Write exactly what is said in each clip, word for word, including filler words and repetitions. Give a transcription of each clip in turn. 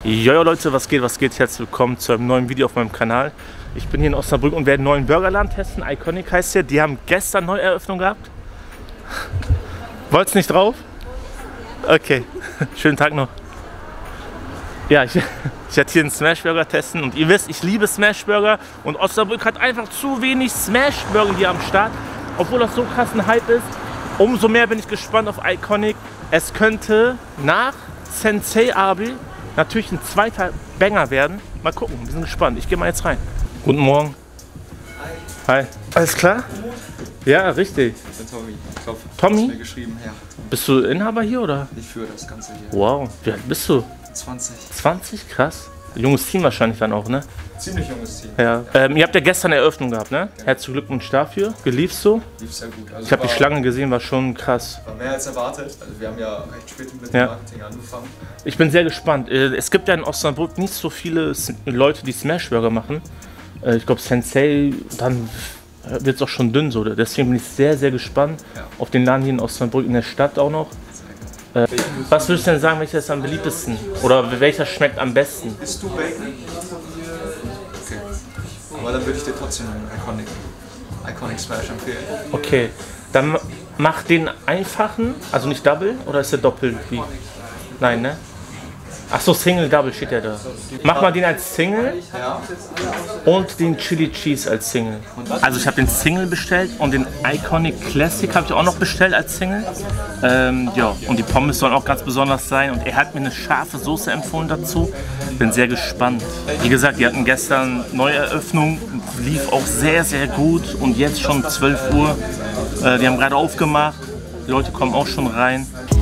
Jojo Leute, was geht, was geht? Herzlich willkommen zu einem neuen Video auf meinem Kanal. Ich bin hier in Osnabrück und werde einen neuen Burgerladen testen. Iconic heißt der. Die haben gestern Neueröffnung gehabt. Wollt's nicht drauf? Okay, schönen Tag noch. Ja, ich, ich werde hier einen Smashburger testen und ihr wisst, ich liebe Smashburger und Osnabrück hat einfach zu wenig Smashburger hier am Start. Obwohl das so krass ein Hype ist, umso mehr bin ich gespannt auf Iconic. Es könnte nach Sensei Abel natürlich ein zweiter Banger werden. Mal gucken, wir sind gespannt. Ich gehe mal jetzt rein. Guten Morgen. Hi. Hi. Alles klar? Ja, richtig. Ich bin Tommy. Ich hoffe, Tommy? du hast mir geschrieben, ja. Bist du Inhaber hier oder? Ich führe das Ganze hier. Wow, wie alt bist du? zwanzig. zwanzig? Krass. Junges Team wahrscheinlich dann auch, ne? Ziemlich junges Team. Ja. Ähm, ihr habt ja gestern Eröffnung gehabt, ne? Ja. Herzlichen Glückwunsch dafür. Gelief's so? Lief sehr gut. Also Ich habe die war- Schlange gesehen, war schon krass. War mehr als erwartet. Also wir haben ja recht spät mit Ja. dem Marketing angefangen. Ich bin sehr gespannt. Äh, Es gibt ja in Osnabrück nicht so viele S- Leute, die Smashburger machen. Äh, Ich glaube Sensei, dann wird es auch schon dünn so. Deswegen bin ich sehr, sehr gespannt Ja. auf den Laden hier in Osnabrück, in der Stadt auch noch. Äh, Was würdest du denn sagen, welcher ist am beliebtesten? Oder welcher schmeckt am besten? Bist du Bacon? Okay. Aber dann würde ich dir trotzdem einen Iconic, Iconic Smash empfehlen. Okay, dann ma- mach den einfachen, also nicht Double, oder ist der doppelt? Wie? Nein, ne? Achso, Single Double steht ja da. Mach mal den als Single Ja. und den Chili Cheese als Single. Also ich habe den Single bestellt und den Iconic Classic habe ich auch noch bestellt als Single. Ähm, ja, und die Pommes sollen auch ganz besonders sein und er hat mir eine scharfe Soße empfohlen dazu. Bin sehr gespannt. Wie gesagt, die hatten gestern Neueröffnung, lief auch sehr, sehr gut und jetzt schon zwölf Uhr. Äh, die haben gerade aufgemacht, die Leute kommen auch schon rein.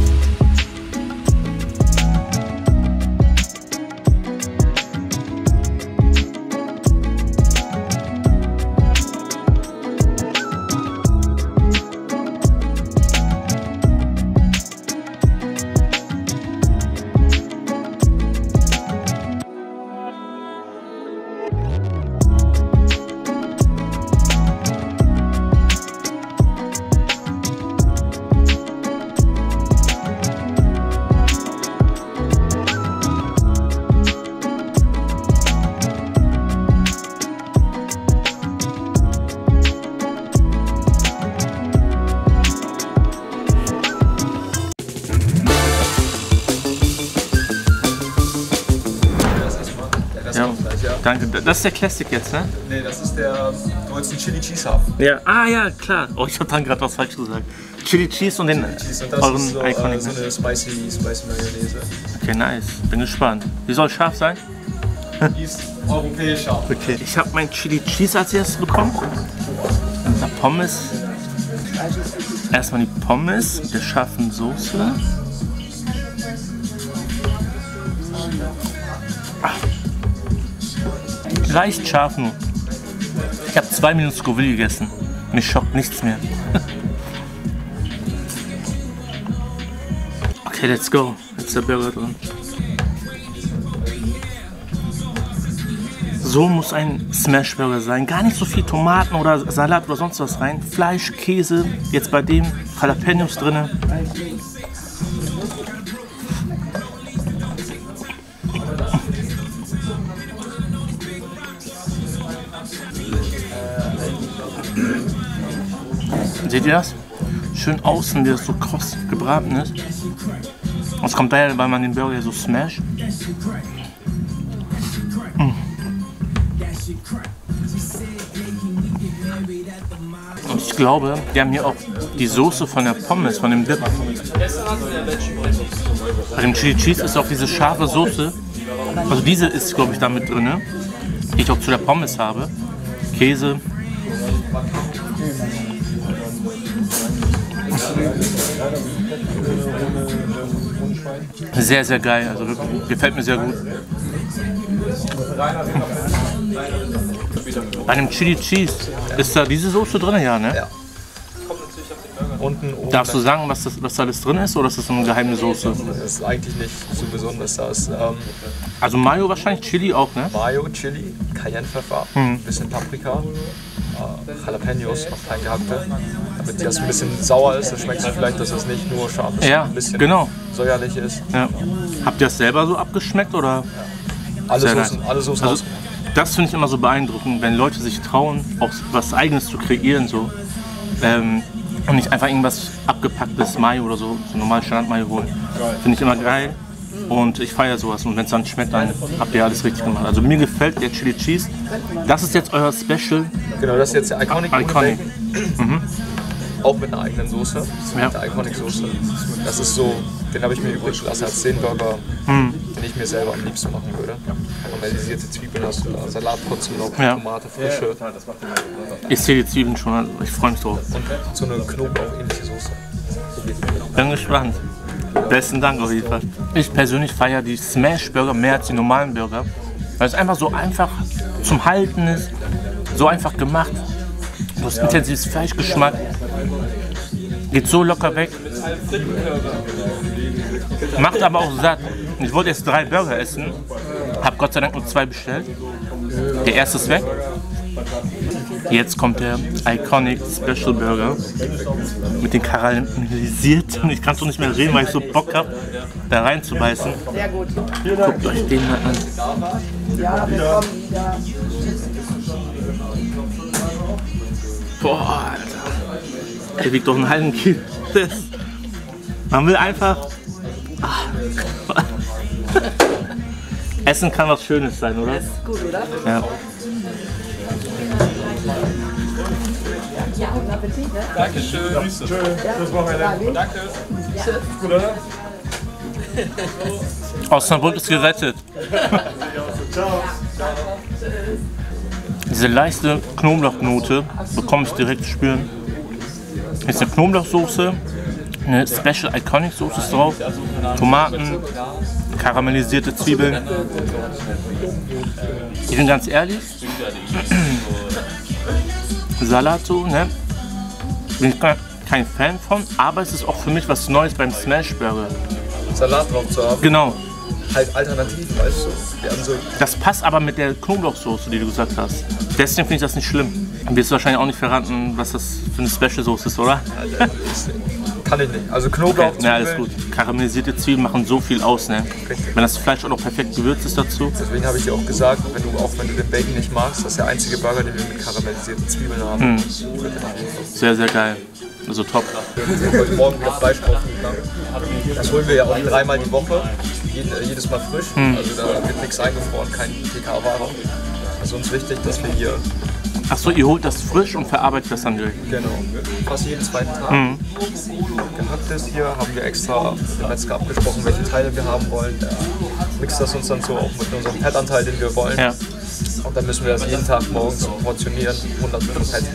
Das erstmal. Der Rest Ja. kommt gleich, ja. Danke, das ist der Classic jetzt, ne? Nee, das ist der. Du wolltest den Chili Cheese haben. Ja. Ah ja, klar. Oh, ich habe dann gerade was falsch gesagt. Chili Cheese und den Cheese und das euren ist so, Iconic. äh, so eine spicy, spicy Mayonnaise. Okay, nice. Bin gespannt. Die soll scharf sein? Die ist europäisch scharf. Okay. Ich habe mein Chili Cheese als erstes bekommen. Dann Pommes. Erstmal die Pommes mit der scharfen Soße. Ah. Leicht scharf nur. Ich habe zwei Minuten Scoville gegessen. Mich schockt nichts mehr. Okay, let's go. Jetzt ist der Burger drin. So muss ein Smashburger sein. Gar nicht so viel Tomaten oder Salat oder sonst was rein. Fleisch, Käse, jetzt bei dem Jalapenos drin. Seht ihr das? Schön außen, wie das so kross gebraten ist. Und es kommt daher, weil man den Burger so smasht. Und ich glaube, die haben hier auch die Soße von der Pommes, von dem Dip. Bei dem Chili Cheese ist auch diese scharfe Soße. Also diese ist, glaube ich, da mit drin, die ich auch zu der Pommes habe. Käse. Sehr, sehr geil. Also wirklich, gefällt mir sehr gut. Bei dem Chili Cheese ist da diese Soße drin, ja, ne? Ja. Unten, oben. Darfst du sagen, was, das, was da alles drin ist oder ist das so eine geheime Soße? Das ist eigentlich nicht so besonders. Da ist ähm, Also Mayo wahrscheinlich, Chili auch, ne? Mayo, Chili, Cayennepfeffer, ein bisschen Paprika, äh, Jalapenos, noch klein gehackte. Damit das ein bisschen sauer ist, dann schmeckt es vielleicht, dass es nicht nur scharf ist, Ja, ein bisschen genau. säuerlich ist. Ja. Habt ihr das selber so abgeschmeckt oder? Alle Sehr Soßen, nice. alle Soßen Also, das finde ich immer so beeindruckend, wenn Leute sich trauen, auch was Eigenes zu kreieren so. Ähm, und nicht einfach irgendwas abgepacktes Mayo oder so, so normal Standard-Mayo holen. Finde ich immer geil. Und ich feiere sowas. Und wenn es dann schmeckt, dann habt ihr alles richtig gemacht. Also mir gefällt der Chili Cheese. Das ist jetzt euer Special. Genau, das ist jetzt der Iconic. Iconic. Mhm. Auch mit einer eigenen Soße. Ja. Mit der Iconic Soße. Das ist so, den habe ich mir übrig gelassen als den Burger, Mhm. den ich mir selber am liebsten machen würde. Karamellisierte Zwiebeln hast du da, Salat trotzdem noch, Ja. Tomate, frische. Ich sehe die Zwiebeln schon, also ich freue mich drauf. Und so eine Knoblauch-ähnliche Soße. Bin gespannt. Besten Dank auf jeden Fall. Ich persönlich feiere die Smash Burger mehr als die normalen Burger, weil es einfach so einfach zum Halten ist, so einfach gemacht. Du hast intensives Fleischgeschmack, geht so locker weg, macht aber auch satt. Ich wollte jetzt drei Burger essen, habe Gott sei Dank nur zwei bestellt. Der erste ist weg. Jetzt kommt der Iconic Special Burger mit den karamellisierten. Ich kann schon nicht mehr reden, weil ich so Bock habe, da reinzubeißen. Sehr gut. Guckt euch den mal an. Ja, wir kommen wieder. Boah, Alter. Der wiegt doch einen halben Kilo. Das, man will einfach... Ah. Essen kann was Schönes sein, oder? Gut, oder? Ja. Ja, guten Appetit, ne? Dankeschön. Danke. Osnabrück ist gerettet. Diese leichte Knoblauchnote bekomme ich direkt spüren. Jetzt eine Knoblauchsoße, eine Special Iconic Soße ist drauf, Tomaten, karamellisierte Zwiebeln. Ich bin ganz ehrlich, Salat so, ne? Bin ich kein Fan von, aber es ist auch für mich was Neues beim Smash Burger. Salat drauf zu haben. Genau. Halt alternativ, weißt du? Die haben so Das passt aber mit der Knoblauchsoße, die du gesagt hast. Deswegen finde ich das nicht schlimm. Du wirst wahrscheinlich auch nicht verraten, was das für eine Special-Soße ist, oder? kann ich nicht. Also Knoblauch, Okay, ja, alles gut. Karamellisierte Zwiebeln machen so viel aus, ne? Richtig. Wenn das Fleisch auch noch perfekt gewürzt ist dazu. Deswegen habe ich dir auch gesagt, wenn du, auch wenn du den Bacon nicht magst, das ist der einzige Burger, den wir mit karamellisierten Zwiebeln haben. Sehr, sehr geil. Also top. Wir sind heute Morgen wieder Fleisch kaufen gegangen. Das holen wir ja auch dreimal die Woche, jeden, äh, jedes Mal frisch. Also da wird nichts eingefroren, kein T K-Ware. Also uns wichtig, dass wir hier Achso, ihr holt das frisch und verarbeitet das dann direkt. genau, fast jeden zweiten Tag Mhm. gehacktes. Hier haben wir extra mit dem Metzger abgesprochen, welche Teile wir haben wollen. Der mixt das uns dann so auch mit unserem Fettanteil, den wir wollen. Ja. Und dann müssen wir das jeden Tag morgens portionieren, hundert Prozent.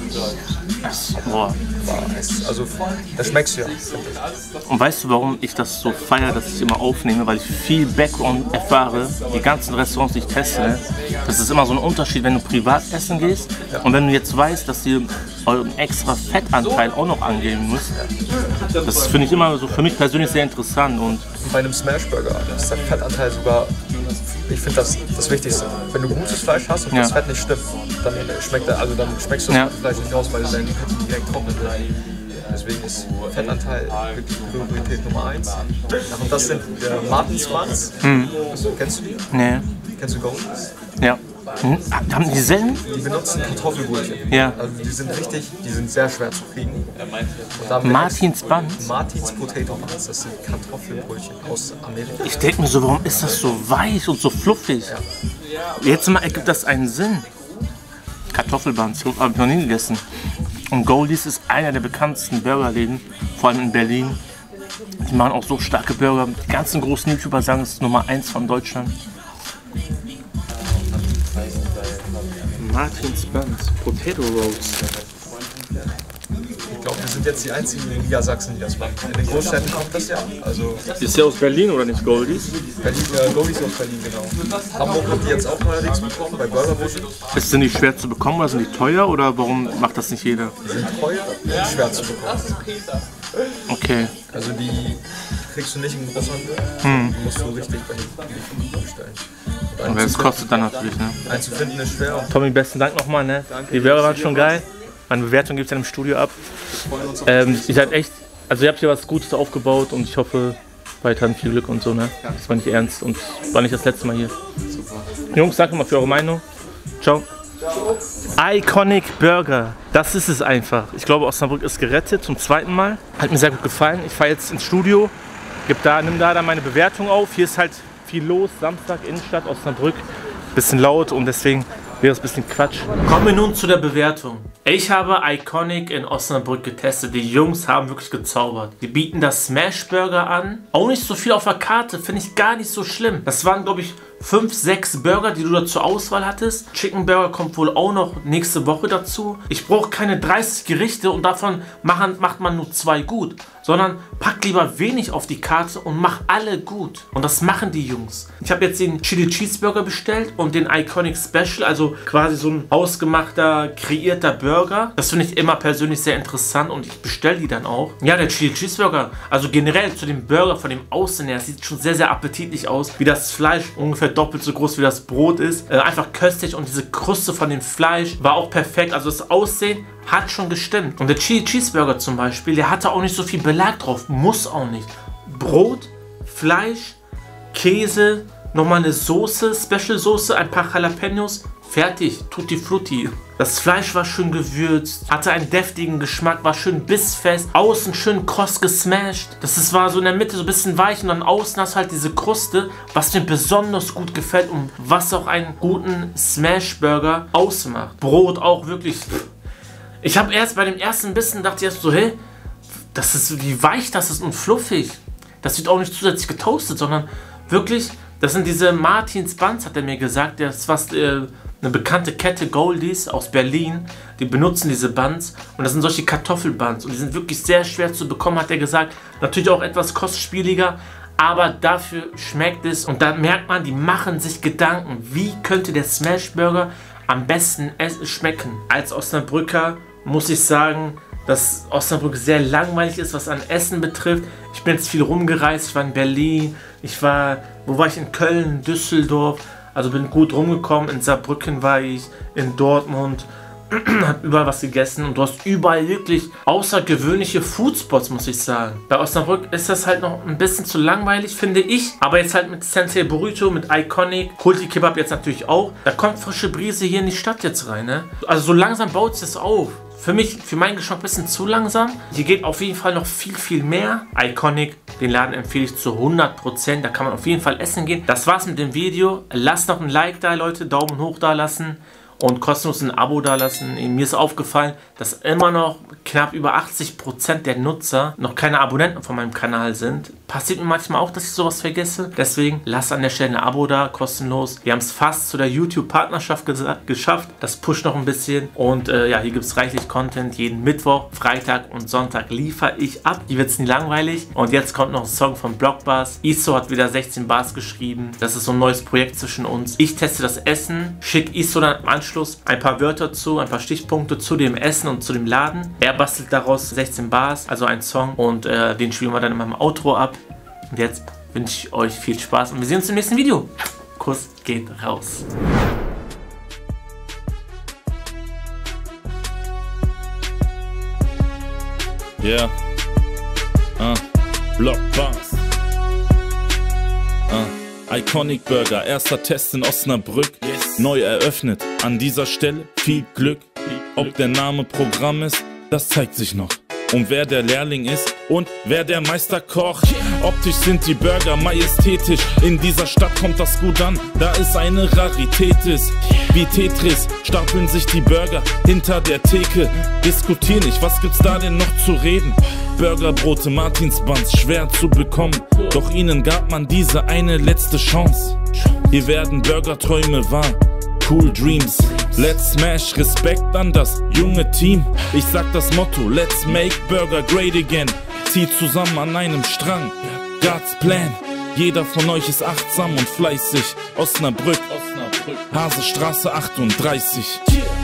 Boah. Also das schmeckst du ja. Und weißt du, warum ich das so feiere, dass ich immer aufnehme? Weil ich viel Background erfahre, die ganzen Restaurants, die ich teste. Ne? Das ist immer so ein Unterschied, wenn du privat essen gehst und wenn du jetzt weißt, dass ihr euren extra Fettanteil auch noch angeben müsst. Das finde ich immer so für mich persönlich sehr interessant. Und Bei einem Smashburger ist der Fettanteil sogar, ich finde das das Wichtigste. Wenn du gutes Fleisch hast und Ja. das Fett nicht stimmt, dann schmeckt er, also dann schmeckst du das Ja. Fleisch nicht raus, weil dein Fett direkt trocknet wird. Deswegen ist Fettanteil wirklich Priorität Nummer eins. Und das sind äh, Martins Buns. Kennst du die? nee, Kennst du Goldies? ja. Hm? Haben die selben? Die benutzen Kartoffelbrötchen. Ja. Also die sind richtig, die sind sehr schwer zu kriegen. Und da haben wir Martins Buns? Martins Potato Buns, das sind Kartoffelbrötchen aus Amerika. Ich denke mir so, warum ist das so weich und so fluffig? Jetzt mal ergibt das einen Sinn. Kartoffelbuns, habe ich noch nie gegessen. Und Goldies ist einer der bekanntesten Burgerläden, vor allem in Berlin. Die machen auch so starke Burger. Die ganzen großen YouTuber sagen, es ist Nummer eins von Deutschland. Martins Buns, Potato Rolls. Ich glaube, wir sind jetzt die einzigen in Niedersachsen, die das machen. In den Großstädten kommt das ja. Also Ist der aus Berlin oder nicht, Goldies? Berlin, äh, Goldies aus Berlin, genau. Hamburg haben die jetzt auch neuerdings bekommen, bei Burgerbusch. Ist sind die schwer zu bekommen oder sind die teuer oder warum macht das nicht jeder? Die sind teuer und schwer zu bekommen. Okay. Also die kriegst du nicht im Großhandel, die musst du richtig bei den bestellen. Und Und das kostet dann natürlich, ne? einen zu finden ist schwer. Und Tommy, besten Dank nochmal, ne? Die Burger waren schon geil. Meine Bewertung gibt es ja im Studio ab. Ähm, ihr seid echt, also ihr habt hier was Gutes aufgebaut und ich hoffe weiterhin viel Glück und so, ne? Das war nicht ernst und war nicht das letzte Mal hier. super. Jungs, sagt mal für eure Meinung. Ciao. Iconic Burger, das ist es einfach. Ich glaube, Osnabrück ist gerettet zum zweiten Mal. Hat mir sehr gut gefallen. Ich fahre jetzt ins Studio, gib da, nimm da dann meine Bewertung auf. Hier ist halt viel los, Samstag, Innenstadt, Osnabrück. Bisschen laut und deswegen wäre es ein bisschen Quatsch. Kommen wir nun zu der Bewertung. Ich habe Iconic in Osnabrück getestet. Die Jungs haben wirklich gezaubert. Die bieten das Smash Burger an. Auch nicht so viel auf der Karte, finde ich gar nicht so schlimm. Das waren, glaube ich, fünf, sechs Burger, die du da zur Auswahl hattest. Chicken Burger kommt wohl auch noch nächste Woche dazu. Ich brauche keine dreißig Gerichte und davon machen, macht man nur zwei gut. Sondern pack lieber wenig auf die Karte und mach alle gut. Und das machen die Jungs. Ich habe jetzt den Chili Cheeseburger bestellt und den Iconic Special, also quasi so ein ausgemachter, kreierter Burger. Das finde ich immer persönlich sehr interessant und ich bestelle die dann auch. Ja, der Chili Cheeseburger, also generell zu dem Burger von dem Aussehen her, sieht schon sehr, sehr appetitlich aus. Wie das Fleisch ungefähr doppelt so groß wie das Brot ist. Äh, einfach köstlich und diese Kruste von dem Fleisch war auch perfekt. Also das Aussehen hat schon gestimmt. Und der Chili Cheeseburger zum Beispiel, der hatte auch nicht so viel Belag drauf. Muss auch nicht. Brot, Fleisch, Käse, nochmal eine Soße, Special Soße, ein paar Jalapenos. Fertig, tutti frutti. Das Fleisch war schön gewürzt, hatte einen deftigen Geschmack, war schön bissfest, außen schön kross gesmashed. Das ist, war so in der Mitte so ein bisschen weich und dann außen hast du halt diese Kruste, was mir besonders gut gefällt und was auch einen guten Smash Burger ausmacht. Brot auch wirklich. Ich habe erst bei dem ersten Bissen gedacht, erst so, hey, das ist, wie weich das ist und fluffig. Das wird auch nicht zusätzlich getoastet, sondern wirklich, das sind diese Martins Buns, hat er mir gesagt, das ist fast äh, eine bekannte Kette, Goldies aus Berlin, die benutzen diese Buns und das sind solche Kartoffelbuns und die sind wirklich sehr schwer zu bekommen, hat er gesagt. Natürlich auch etwas kostspieliger, aber dafür schmeckt es und da merkt man, die machen sich Gedanken, wie könnte der Smash Burger am besten schmecken. Als Osnabrücker muss ich sagen, dass Osnabrück sehr langweilig ist, was an Essen betrifft. Ich bin jetzt viel rumgereist, ich war in Berlin, ich war, wo war ich, in Köln, Düsseldorf, also bin gut rumgekommen, in Saarbrücken war ich, in Dortmund, hab überall was gegessen und du hast überall wirklich außergewöhnliche Foodspots, muss ich sagen. Bei Osnabrück ist das halt noch ein bisschen zu langweilig, finde ich, aber jetzt halt mit Sensei Burrito, mit Iconic, Kulti Kebab jetzt natürlich auch, da kommt frische Brise hier in die Stadt jetzt rein, ne? Also so langsam baut es das auf. Für mich, für meinen Geschmack ein bisschen zu langsam. Hier geht auf jeden Fall noch viel, viel mehr. Iconic, den Laden empfehle ich zu hundert Prozent. Da kann man auf jeden Fall essen gehen. Das war's mit dem Video. Lasst noch ein Like da, Leute. Daumen hoch da lassen. Und kostenlos ein Abo da lassen. Mir ist aufgefallen, dass immer noch knapp über achtzig Prozent der Nutzer noch keine Abonnenten von meinem Kanal sind. Passiert mir manchmal auch, dass ich sowas vergesse. Deswegen lasst an der Stelle ein Abo da, kostenlos. Wir haben es fast zu der YouTube-Partnerschaft geschafft. Das pusht noch ein bisschen. Und äh, ja, hier gibt es reichlich Content. Jeden Mittwoch, Freitag und Sonntag liefere ich ab. Hier wird es nie langweilig. Und jetzt kommt noch ein Song von Blockbars. Isso hat wieder sechzehn Bars geschrieben. Das ist so ein neues Projekt zwischen uns. Ich teste das Essen, schick Isso dann im Anschluss ein paar Wörter zu, ein paar Stichpunkte zu dem Essen und zu dem Laden. Er bastelt daraus sechzehn Bars, also ein Song und äh, den spielen wir dann in meinem Outro ab. Und jetzt wünsche ich euch viel Spaß und wir sehen uns im nächsten Video. Kuss geht raus. Yeah. Uh, Blockbars. Uh, Iconic Burger, erster Test in Osnabrück. Yes. Neu eröffnet. An dieser Stelle viel Glück. Ob der Name Programm ist, das zeigt sich noch. Und wer der Lehrling ist und wer der Meisterkoch. Optisch sind die Burger majestätisch. In dieser Stadt kommt das gut an, da es eine Rarität ist. Wie Tetris stapeln sich die Burger hinter der Theke. Diskutier nicht, was gibt's da denn noch zu reden? Burgerbrote, Martinsbuns, schwer zu bekommen. Doch ihnen gab man diese eine letzte Chance. Hier werden Burgerträume wahr. Cool Dreams, let's smash, Respekt an das junge Team. Ich sag das Motto, let's make Burger great again. Zieh zusammen an einem Strang, God's Plan. Jeder von euch ist achtsam und fleißig. Osnabrück, Hasestraße achtunddreißig.